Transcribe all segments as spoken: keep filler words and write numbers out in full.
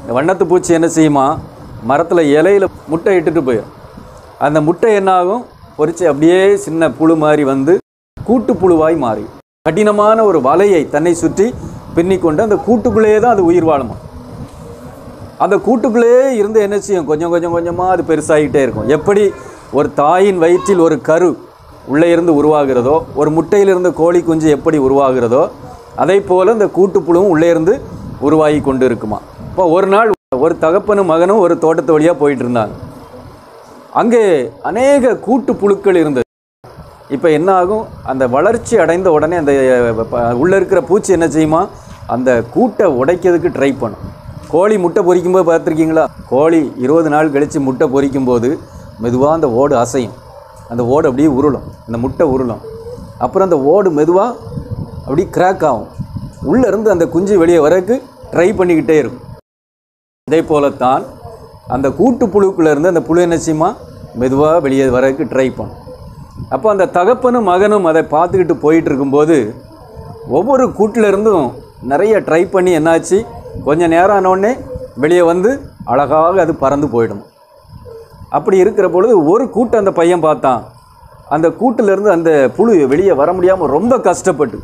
இந்த வண்ணத்து பூச்சி என்ன செய்யுமா, மரத்தில் இலையில் முட்டை இட்டுட்டு போயிடும். அந்த முட்டை என்ன ஆகும், பொறிச்சு அப்படியே சின்ன புழு மாதிரி வந்து கூட்டு புழுவாய் மாறி கடினமான ஒரு வலையை தன்னை சுற்றி பின்னிக்கொண்டு அந்த கூட்டுக்குள்ளேயே தான் அது உயிர் வாழுமா. அந்த கூட்டுக்குள்ளேயே இருந்து என்ன செய்யும், கொஞ்சம் கொஞ்சம் கொஞ்சமாக அது பெருசாகிட்டே இருக்கும். எப்படி ஒரு தாயின் வயிற்றில் ஒரு கரு உள்ளே இருந்து உருவாகிறதோ, ஒரு முட்டையிலிருந்து கோழி குஞ்சு எப்படி உருவாகிறதோ, அதே போல் இந்த கூட்டுப்புழுவும் உள்ளே இருந்து உருவாகி கொண்டு இருக்குமா. இப்போ ஒரு நாள் ஒரு தகப்பனும் மகனும் ஒரு தோட்டத்து வழியாக போயிட்டு இருந்தாங்க. அங்கே அநேக கூட்டு புழுக்கள் இருந்தது. இப்போ என்ன ஆகும், அந்த வளர்ச்சி அடைந்த உடனே அந்த உள்ளே இருக்கிற பூச்சி என்ன செய்யுமா, அந்த கூட்டை உடைக்கிறதுக்கு ட்ரை பண்ணும். கோழி முட்டை பொரிக்கும்போது பார்த்துருக்கீங்களா, கோழி இருபது நாள் கழித்து முட்டை பொரிக்கும்போது மெதுவாக அந்த ஓடு அசையும், அந்த ஓடு அப்படியே உருளும், அந்த முட்டை உருளும். அப்புறம் அந்த ஓடு மெதுவாக அப்படி கிராக் ஆகும், உள்ளே இருந்து அந்த குஞ்சு வெளியே வரக்கு ட்ரை பண்ணிக்கிட்டே இருக்கும். இதே போலத்தான் அந்த கூட்டு புழுக்குள்ளேருந்து அந்த புழு என்ன செய்யுமா, மெதுவாக வெளியே வரக்கு ட்ரை பண்ணும். அப்போ அந்த தகப்பனும் மகனும் அதை பார்த்துக்கிட்டு போயிட்டு இருக்கும்போது ஒவ்வொரு கூட்டிலருந்தும் நிறைய ட்ரை பண்ணி என்னாச்சு, கொஞ்சம் நேரம் ஆனோடனே வெளியே வந்து அழகாக அது பறந்து போயிடும். அப்படி இருக்கிற பொழுது ஒரு கூட்டு அந்த பையன் பார்த்தான், அந்த கூட்டிலேருந்து அந்த புழு வெளியே வர முடியாமல் ரொம்ப கஷ்டப்பட்டு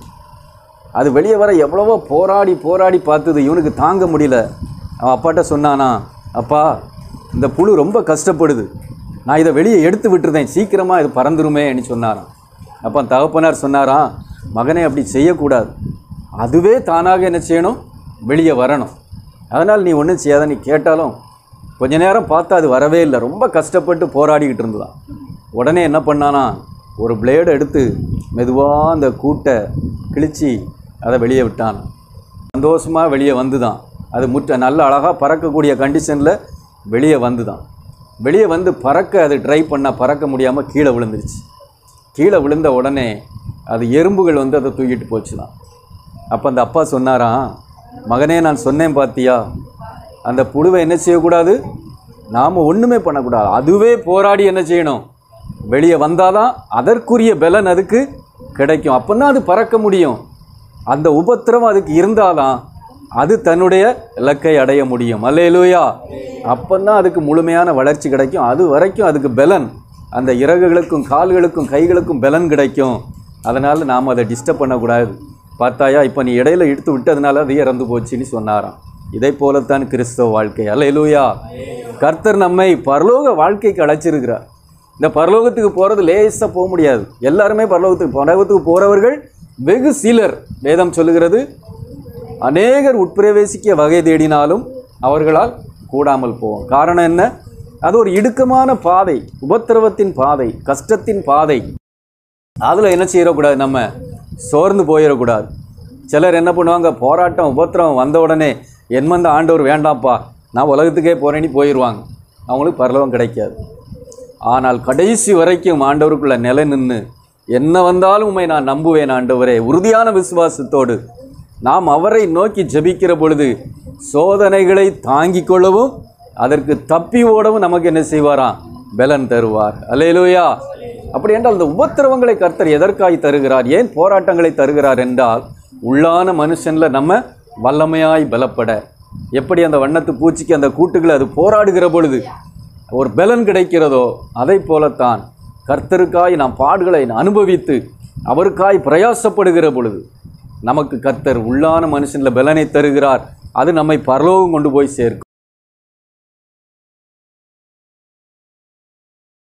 அது வெளியே வர எவ்வளவோ போராடி போராடி பார்த்தது, இவனுக்கு தாங்க முடியல. அவன் அப்பாட்ட சொன்னானா, அப்பா இந்த புழு ரொம்ப கஷ்டப்படுது, நான் இதை வெளியே எடுத்து விட்டுருந்தேன், சீக்கிரமாக இது பறந்துருமேன்னு சொன்னாரான். அப்போ தகப்பனார் சொன்னாராம், மகனே அப்படி செய்யக்கூடாது, அதுவே தானாக என்ன செய்யணும், வெளியே வரணும். அதனால் நீ ஒன்றும் செய்யாத, நீ கேட்டாலும் கொஞ்ச நேரம் பார்த்தா அது வரவே இல்லை, ரொம்ப கஷ்டப்பட்டு போராடிக்கிட்டு இருந்துதான். உடனே என்ன பண்ணானா, ஒரு பிளேடை எடுத்து மெதுவாக அந்த கூட்டை கிழிச்சி அதை வெளியே விட்டான். சந்தோஷமாக வெளியே வந்து தான் அது முட்டை நல்ல அழகாக பறக்கக்கூடிய கண்டிஷனில் வெளியே வந்து தான் வெளியே வந்து பறக்க அது ட்ரை பண்ணால் பறக்க முடியாமல் கீழே விழுந்துருச்சு. கீழே விழுந்த உடனே அது எறும்புகள் வந்து அதை தூக்கிட்டு போச்சு தான். அப்போ அந்த அப்பா சொன்னாராம், மகனே நான் சொன்னேன் பார்த்தியா, அந்த புழுவை என்ன செய்யக்கூடாது, நாம் ஒன்றுமே பண்ணக்கூடாது, அதுவே போராடி என்ன செய்யணும், வெளியே வந்தால் தான் அதற்குரிய பலன் அதுக்கு கிடைக்கும், அப்போ தான் அது பறக்க முடியும். அந்த உபத்திரவம் அதுக்கு இருந்தால் தான் அது தன்னுடைய இலக்கை அடைய முடியும். அல்லேலூயா. அப்போ தான் அதுக்கு முழுமையான வளர்ச்சி கிடைக்கும். அது வரைக்கும் அதுக்கு பலன், அந்த இறகுகளுக்கும் கால்களுக்கும் கைகளுக்கும் பலன் கிடைக்கும். அதனால் நாம் அதை டிஸ்டர்ப் பண்ணக்கூடாது. பார்த்தாயா, இப்போ நீ இடையில இழுத்து விட்டதுனால அது இறந்து போச்சுன்னு சொன்னாராம். இதை போலத்தான் கிறிஸ்தவ வாழ்க்கை. அல்லேலூயா. கர்த்தர் நம்மை பரலோக வாழ்க்கைக்கு அழைச்சிருக்கிறார். இந்த பரலோகத்துக்கு போகிறது லேசாக போக முடியாது. எல்லாருமே பரலோகத்துக்கு பரலோகத்துக்கு போகிறவர்கள் வெகு சிலர். வேதம் சொல்லுகிறது, அநேகர் உட்பிரவேசிக்க வகை தேடினாலும் அவர்களால் கூடாமல் போவோம். காரணம் என்ன, அது ஒரு இடுக்கமான பாதை, உபத்திரவத்தின் பாதை, கஷ்டத்தின் பாதை. அதில் என்ன செய்யக்கூடாது, நம்ம சோர்ந்து போயிடக்கூடாது. சிலர் என்ன பண்ணுவாங்க, போராட்டம் உபத்திரவம் வந்த உடனே என்மந்த ஆண்டவர் வேண்டாம்ப்பா, நான் உலகத்துக்கே போகிறேன்னு போயிடுவாங்க. அவங்களுக்கு பரலோகம் கிடைக்காது. ஆனால் கடைசி வரைக்கும் ஆண்டவருக்குள்ள நிலை நின்று, என்ன வந்தாலும் உண்மை நான் நம்புவேன் ஆண்டவரே, உறுதியான விசுவாசத்தோடு நாம் அவரை நோக்கி ஜெபிக்கிற பொழுது சோதனைகளை தாங்கிக் கொள்ளவும் அதற்கு தப்பி ஓடவும் நமக்கு என்ன செய்வாராம், பலன் தருவார். அல்லேலூயா. அப்படி என்றால் இந்த உபத்திரவங்களை கர்த்தர் எதற்காய் தருகிறார், ஏன் போராட்டங்களை தருகிறார் என்றால், உள்ளான மனுஷனில் நம்ம வல்லமையாய் பலப்பட. எப்படி அந்த வண்ணத்து பூச்சிக்கு அந்த கூட்டுகளை அது போராடுகிற பொழுது ஒரு பலன் கிடைக்கிறதோ, அதை போலத்தான் கர்த்தருக்காய் நாம் பாடுகளை அனுபவித்து அவருக்காய் பிரயாசப்படுகிற பொழுது நமக்கு கர்த்தர் உள்ளான மனுஷனில் பலனை தருகிறார். அது நம்மை பரலோகம் கொண்டு போய் சேர்க்கும்.